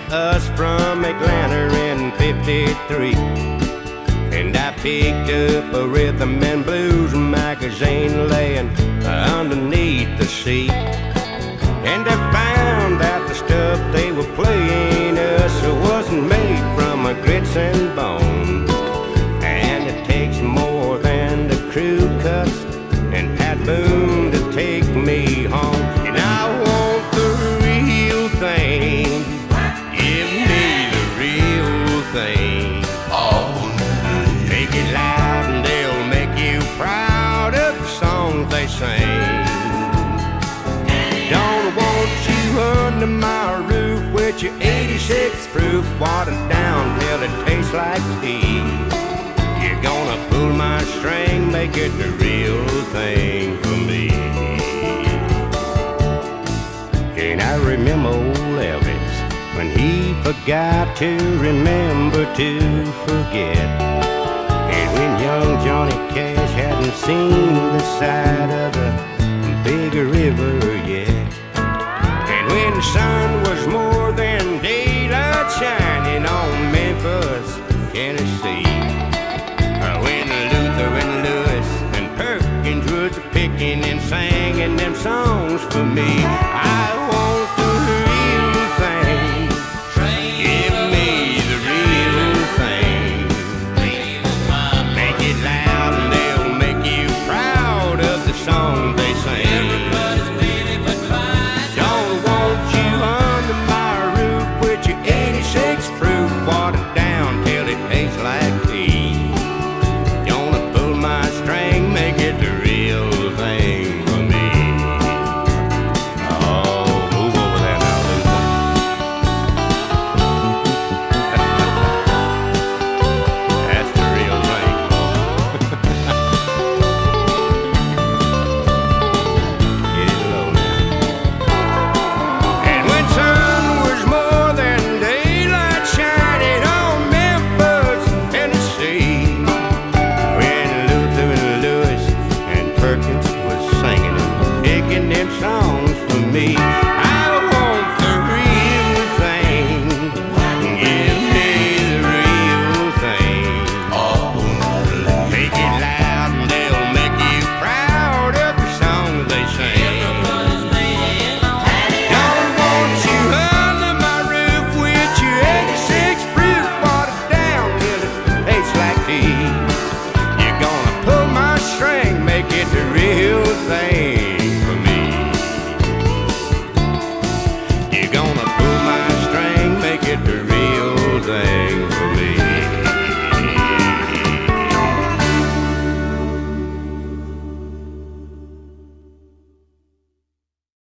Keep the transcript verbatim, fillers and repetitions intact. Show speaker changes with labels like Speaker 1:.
Speaker 1: us from Atlanta in fifty-three. And I picked up a rhythm and blues magazine laying underneath the seat. And I found out the stuff they were playing us wasn't made from a grits and bone. And it takes more than the crew cuts and Pat Boone to take me home. And I want the real thing. Give me the real thing. Make it loud and they'll make you proud of the songs they sing. Don't want you under my roof with your eighty-six proof watered down till it tastes like tea. You're gonna pull my string, make it the real thing for me. And I remember old Elvis when he forgot to remember to forget. And when young Johnny Cash hadn't seen the side of the big river yet. And when the sun was more than daylight shining on Memphis, Tennessee. When Luther and Lewis and Perkins was picking and singing them songs for me. I want the real thing. Give me the real thing. Make it loud and they'll make you proud of the song they sing. Don't want you under my roof with your eighty-six proof watered down till it tastes like tea. Gonna pull my string, make it the real thing for me. Oh, move over there now, Luther. That's the real thing. Get it low now. And when sun was more than daylight shining on Memphis, Tennessee. When Luther and Lewis and Perkins was singing and picking them songs for me. I want the real thing. Give me the real thing. Make it loud and they'll make you proud of the songs they sing. Don't want you under my roof with your eighty-six proof watered down till it tastes like tea. You're gonna pull my string, make it the real thing for me. You're gonna pull my